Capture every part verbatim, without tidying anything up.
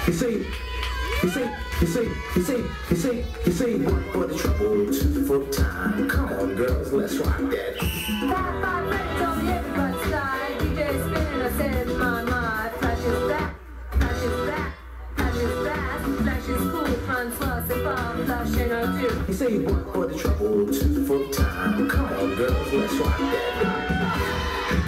You see, you see, you see, you see, you see, you see, one for the trouble, two for the time. Come on, girls, let's rock that. Five, five, ready, tell me everybody's side. D J spinning, I said, my, my. Flash is back, flash is back, flash is fast, flash is cool, front plus and five, flash and I do. You see, one for the trouble, two for the time. Come on, girls, let's rock that.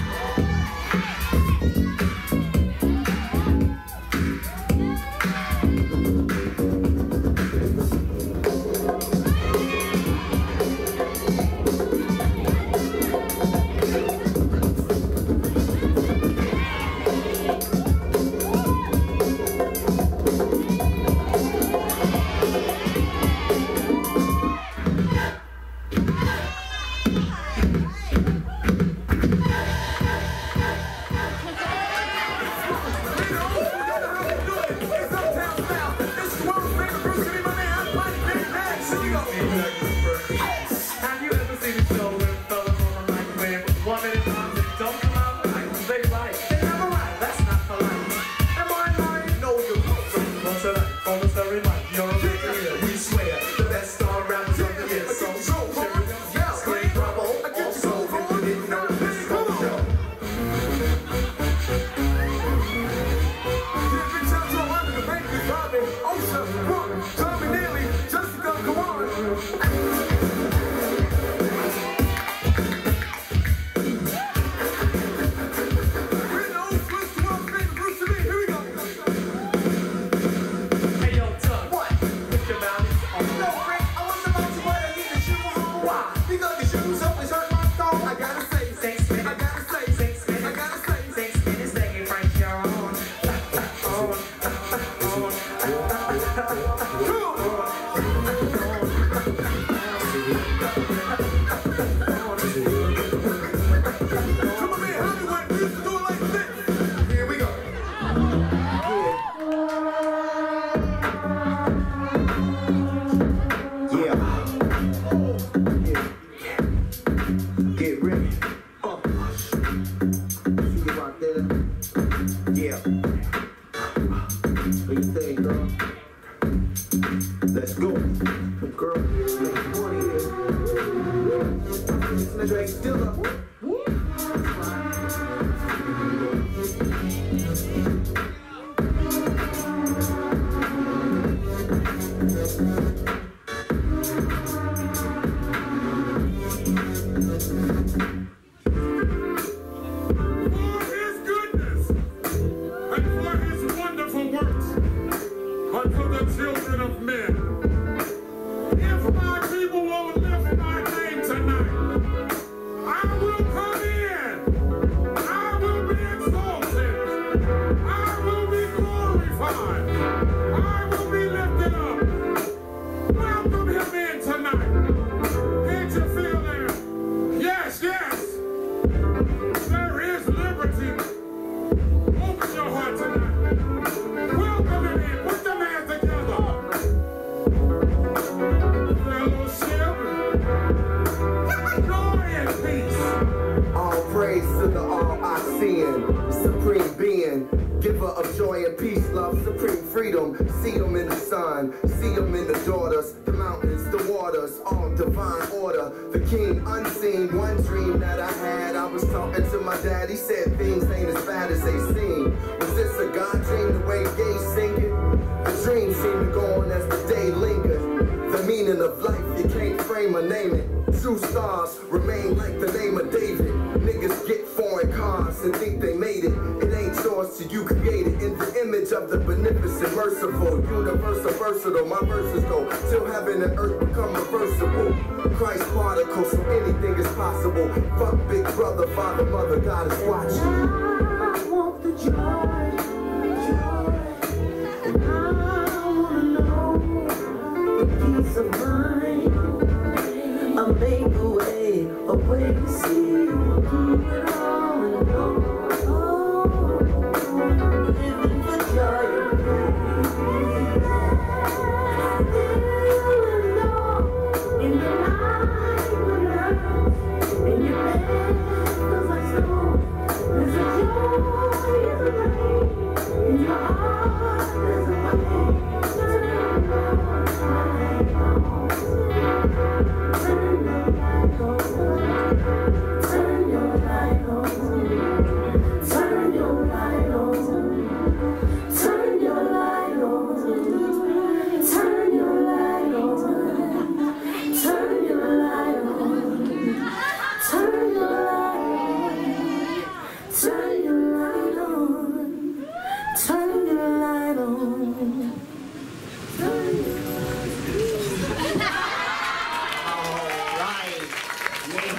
My verses go till heaven and earth become reversible. Christ particle, so anything is possible. Fuck big brother, father, mother, God is watching. I want the joy.